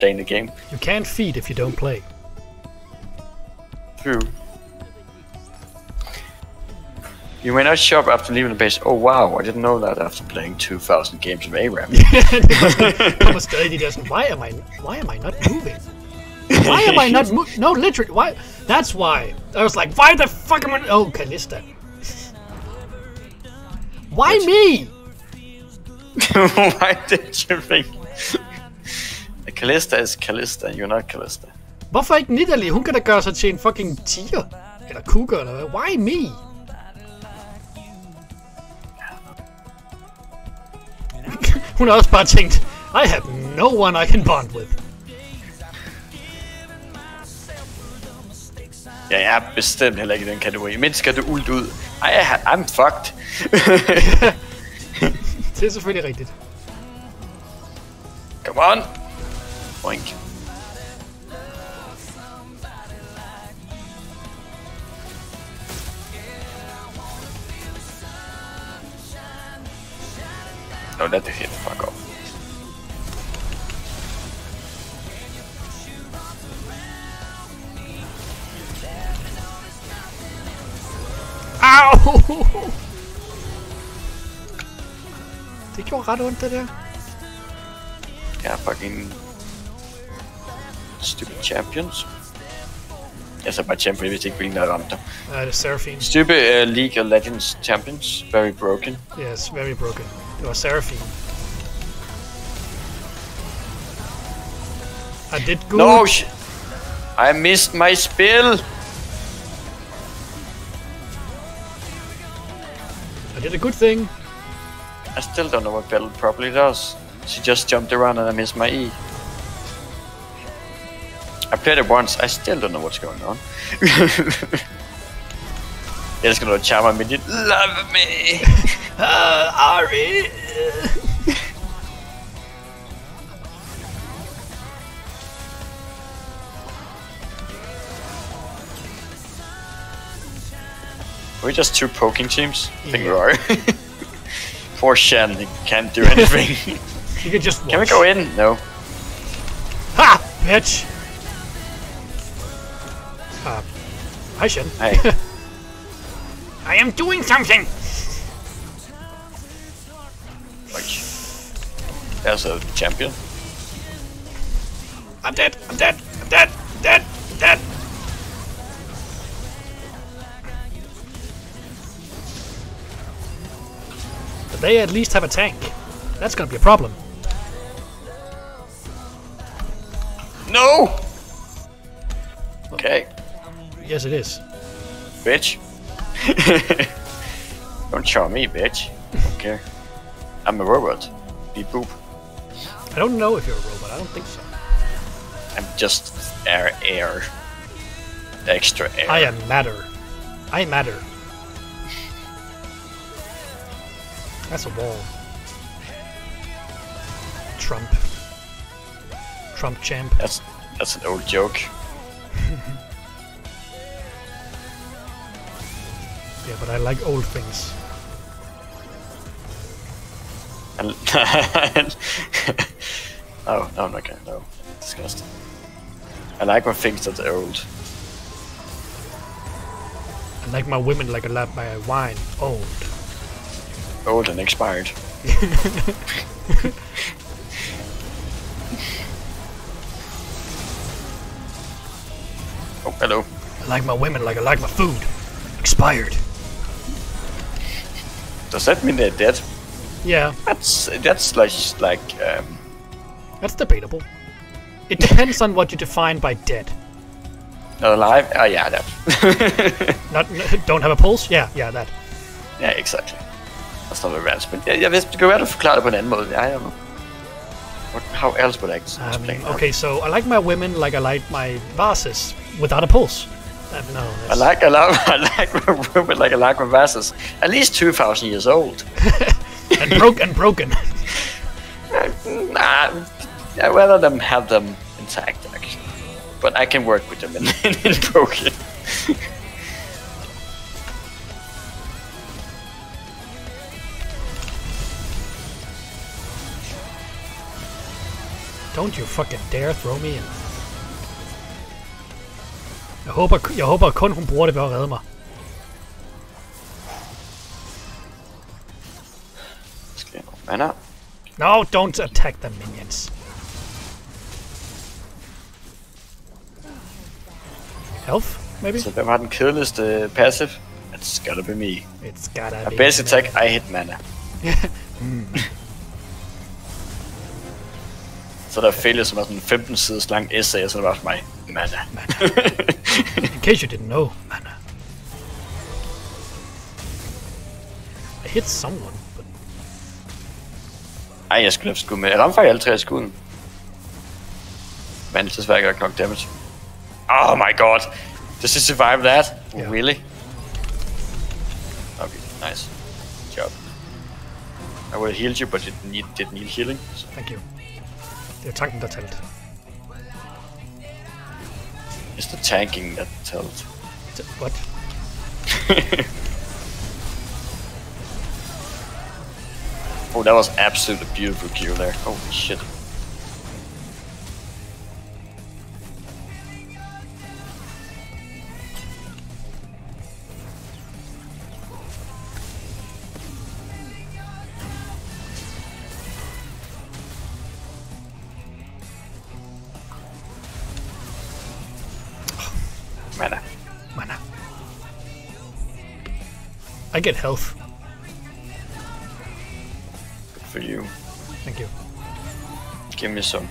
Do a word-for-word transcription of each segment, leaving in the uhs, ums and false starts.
playing the game. You can't feed if you don't play. True. You may not shop after leaving the base. Oh wow, I didn't know that after playing two thousand games of ARAM. Thomas Grady doesn't. Why am I? Why am I not moving? Why am I not moving? No, literally. Why? That's why. I was like, why the fuck am I? Oh, Callista. Why what? Me? Why did you think? Callista is Callista, you're not Callista. Hvorfor ikke Nidalee? Hun kan da gøre sig til en fucking tiger. Eller cougar, eller hvad? Why me? Hun har også bare tænkt, I have no one I can bond with. Ja, jeg er bestemt heller ikke i den kategori. Men skal du ult ud? Ej, I'm fucked. Det er selvfølgelig rigtigt. Come on. Boink. No, let the hit fuck off. Au! Det gjorde ret ondt, det der. Yeah, fucking stupid champions. Yes, I'm a champion. We take being around them. Uh, the Seraphine. Stupid uh, League of Legends champions. Very broken. Yes, very broken. It was Seraphine. I did good. No, sh I missed my spill. I did a good thing. I still don't know what Bell properly does. She just jumped around and I missed my E. I played it once, I still don't know what's going on. Jeg elsker noget charmer med dit love me. uh, Ahri. We're just two poking teams? I think yeah. we are. Poor Shen, he can't do anything. You can just watch. Can we go in? No. Ha! Bitch! Uh, hi Shen. Hey. I am doing something! Like, there's a champion. I'm dead! I'm dead! I'm dead! I'm dead! I'm dead! But they at least have a tank. That's gonna be a problem. No! Okay. Yes, it is. Bitch. Don't show me, bitch. Okay. I'm a robot. Beep boop. I don't know if you're a robot. I don't think so. I'm just air, air. Extra air. I am matter. I matter. That's a wall. Trump. Trump champ. That's that's an old joke. Yeah, but I like old things. Oh, no, I'm not gonna, no. Disgusting. I like when things that are old. I like my women like I like my wine. Old. Old and expired. Oh, hello. I like my women like I like my food. Expired. Does that mean they're dead? Yeah. That's that's like like um. That's debatable. It depends on what you define by dead. Not alive? Oh yeah, that. Not don't have a pulse? Yeah, yeah, that. Yeah, exactly. That's not advanced, but yeah, yeah, det kan være, at forklare det på en anden måde. I don't know. What, how else would I explain um, that? Okay, so I like my women like I like my vases without a pulse. Uh, no, I like I like I like my women like I like my vases. At least two thousand years old. and broke and broken. Nah, I'd rather them have them intact actually. But I can work with them in, in broken. Don't you fucking dare throw me in. Jeg håber, jeg håber kun hun bruger det ved at redde mig. Skal jeg nå? No, don't attack the minions. Health, maybe? Så hvem har den kedeligste passive? It's gotta be me. It's gotta A be basic attack, I hit mana. mm. Så der er failure, som er sådan en femten siders lang essay, og så er det bare for mig. Mana. Mana. In case you didn't know, mana. I hit someone, but... Ej, jeg skulle have skudt med. Jeg ramte faktisk alle tre skuden. Men desværre gør nok damage. Oh my god! Does he survive that? Yeah. Really? Okay, nice. Job. I would have healed you, but it need, didn't need healing. So. Thank you. Det er tanken, der talte. It's the tanking that told. What? Oh, that was absolutely beautiful Q there. Holy shit. Mana. Mana. I get health. Good for you. Thank you. Give me some.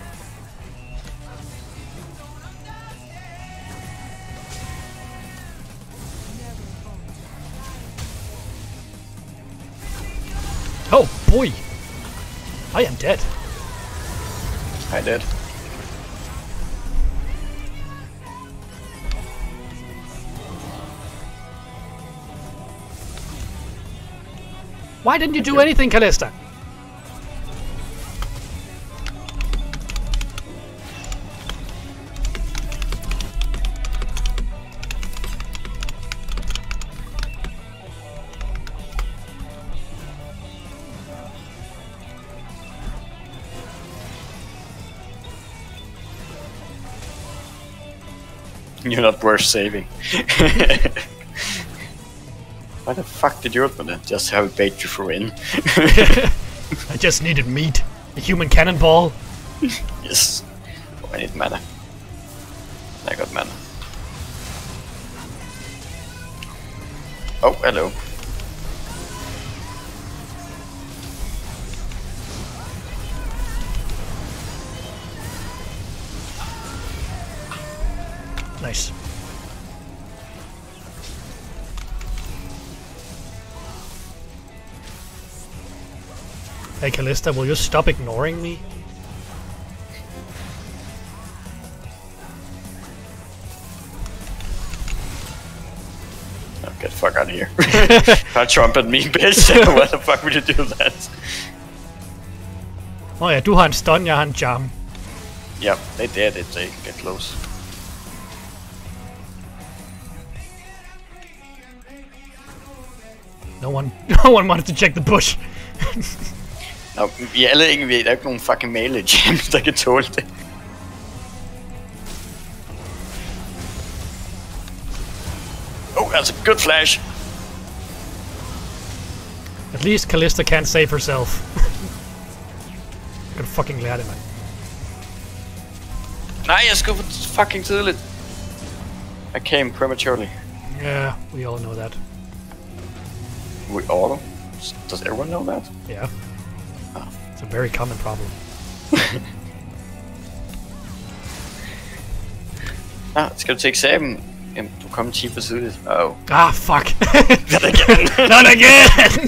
Oh boy! I am dead. I did. Why didn't you do anything, Callista? You're not worth saving. Why the fuck did you open it? Just have it bait you for in. I just needed meat. A human cannonball. Yes. Oh, I need mana. I got mana. Oh, hello. Nice. Hey Callista, will you stop ignoring me? Oh, get the fuck out of here. Don't trump at me, bitch. Why the fuck would you do that? Åh oh ja, du har en stun, jeg har en charm. Yeah, they did it. They get close. No one, no one wanted to check the bush. Nå, vi alle ikke ved, der er ikke nogen fucking melee gems, der kan tåle det. Oh, that's a good flash. At least Callista can't save herself. Jeg kan fucking lære det, mand. Nej, jeg skulle fucking tidligt. I came prematurely. Yeah, we all know that. We all? Does everyone know that? Yeah. Oh. It's a very common problem. Ah, skal du til eksamen? Jamen, du kom ti for tidligt. Oh. Ah, fuck. Not again! Not again!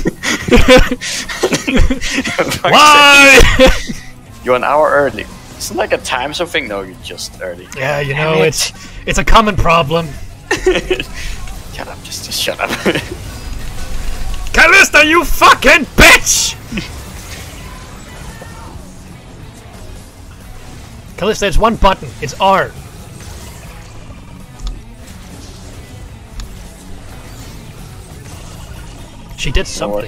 Why? You're an hour early. It's not like a time zone thing, no, you're just early. Yeah, you know, it's it's a common problem. Shut up, just, just shut up. Callista, you fucking bitch! Callista, it's one button. It's R. She did something.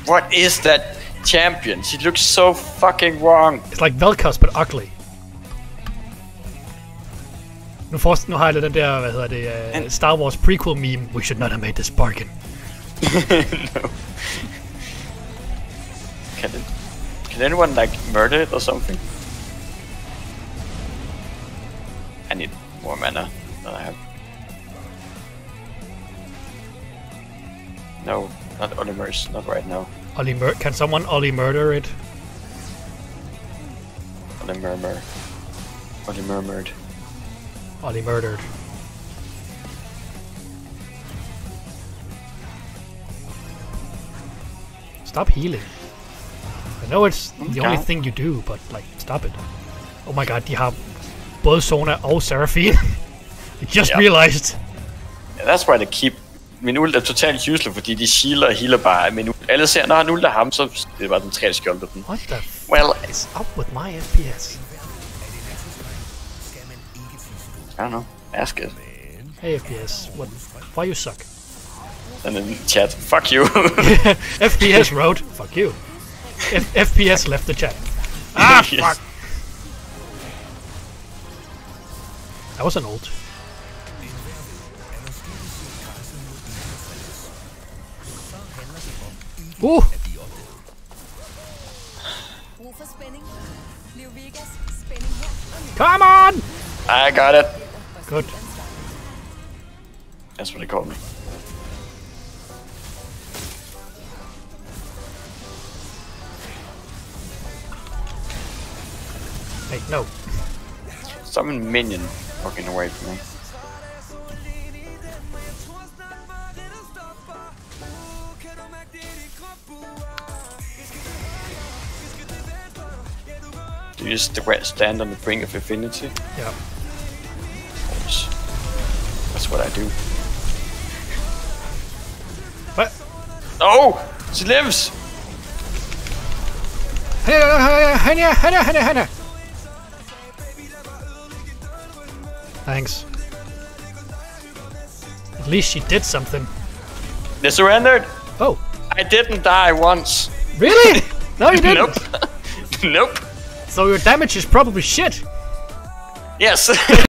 What is that champion? She looks so fucking wrong. It's like Vel'Koz, but ugly. Nu, får, nu har jeg lidt den der, hvad hedder det, uh, Star Wars prequel meme. We should not have made this bargain. No. Can it, can anyone like murder it or something? I need more mana than I have. No, not Olimers, not right now. Ollie mur can someone Ollie murder it? Olimurmur. Olimurmured. Ollie murdered. Stop healing. I know it's the only thing you do, but like, stop it. Oh my god, de har både Sona og Seraphine. I just yep. realized. Yeah, that's why they keep... Min ult er totalt useless, fordi de shielder og healer bare min ult. Alle ser, når han ult af ham, så det er bare den tre skjolde den. What the well, is up with my F P S? I don't know. Ask it. Hey F P S, what? Why you suck? And then chat, fuck you. F P S wrote, fuck you. F FPS left the chat. Ah, yes. Fuck. That was an ult. Uh! Come on! I got it. Good. That's what they called me. Hey, no. Some minion walking away from me. Do you just stand on the brink of infinity? Yeah. That's what I do. What? Oh! She lives! Hanya, Hanya, Hanya, Hanya. Thanks. At least she did something. They surrendered! Oh. I didn't die once. Really? No, you didn't. Nope. Nope. So your damage is probably shit. Yes.